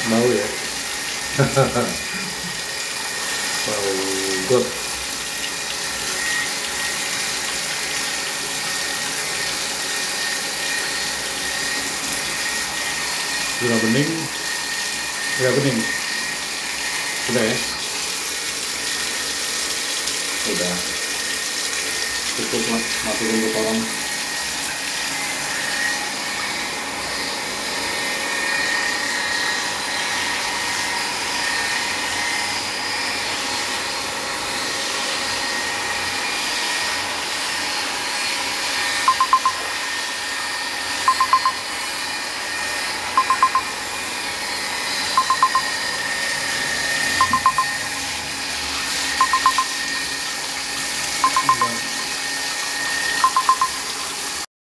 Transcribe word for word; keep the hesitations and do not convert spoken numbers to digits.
Bau ya. Bau got. Gula bening, gula bening, sudah ya, sudah cukup lah, masukin ke kolom.